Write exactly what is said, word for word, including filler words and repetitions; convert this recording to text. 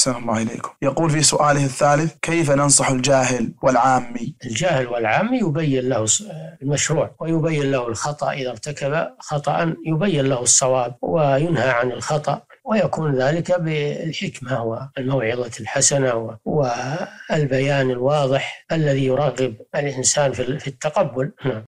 أحسن الله إليكم. يقول في سؤاله الثالث: كيف ننصح الجاهل والعامي؟ الجاهل والعامي يبين له المشروع ويبين له الخطأ، إذا ارتكب خطأ يبين له الصواب وينهى عن الخطأ، ويكون ذلك بالحكمة والموعظة الحسنة والبيان الواضح الذي يرغب الإنسان في التقبل.